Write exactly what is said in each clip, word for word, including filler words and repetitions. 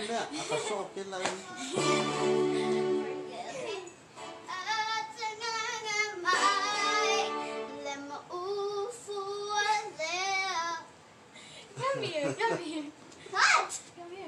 mamaya. Akasokin lang. Come here, come here. What? Come here.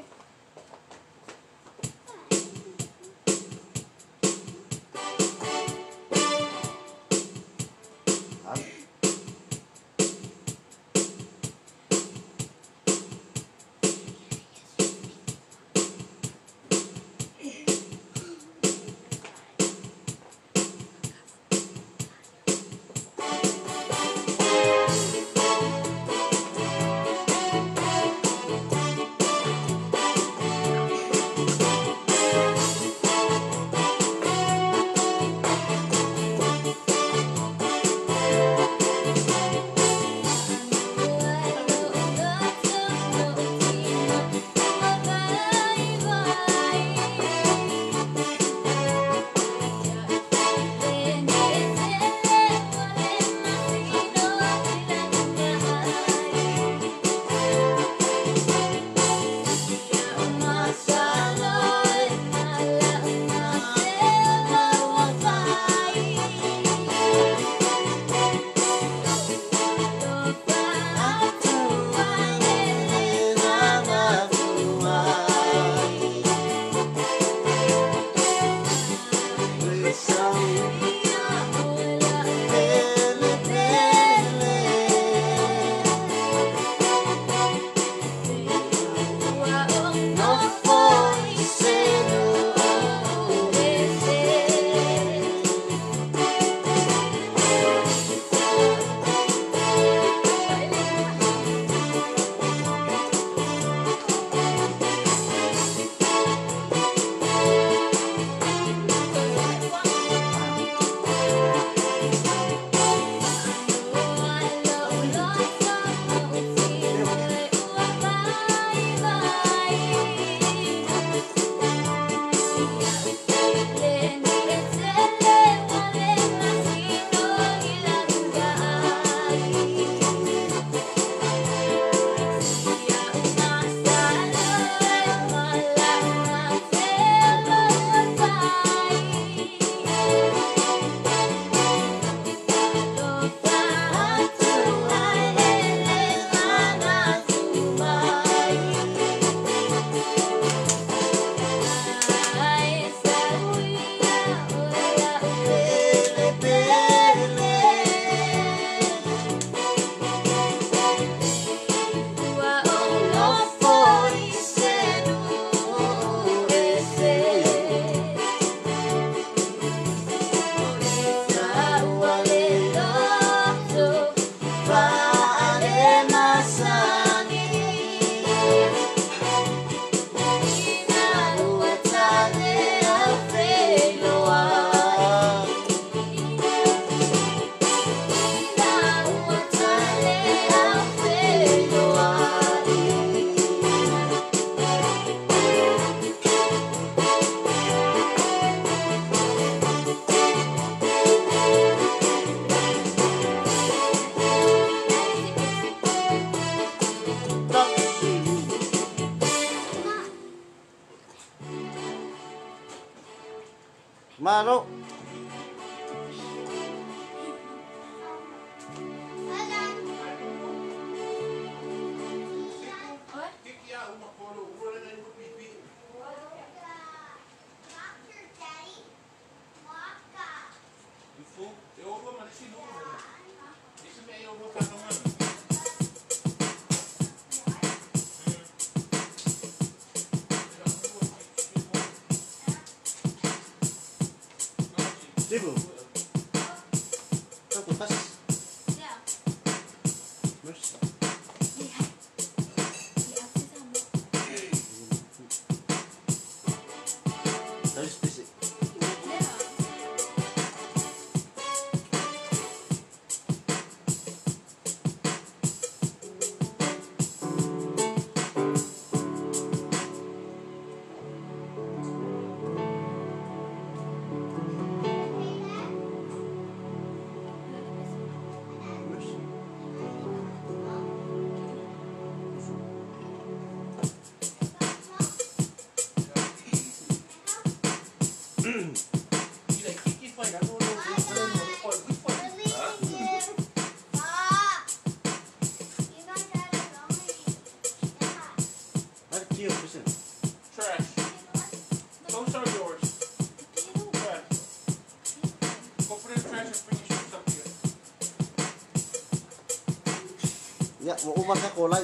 Maro. Dibu. Kau kutas. Ya. Terus. Lihat. Lihat sih sama. Terus bisik. Ya. hier op gezin. Trash. Those are yours. Trash. Go put it in the trash and bring your shoes up here. Ja, mau umat ka kulay.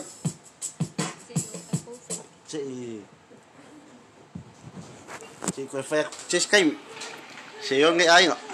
Chị chị quay phép chết cái chị có nghe ai nữa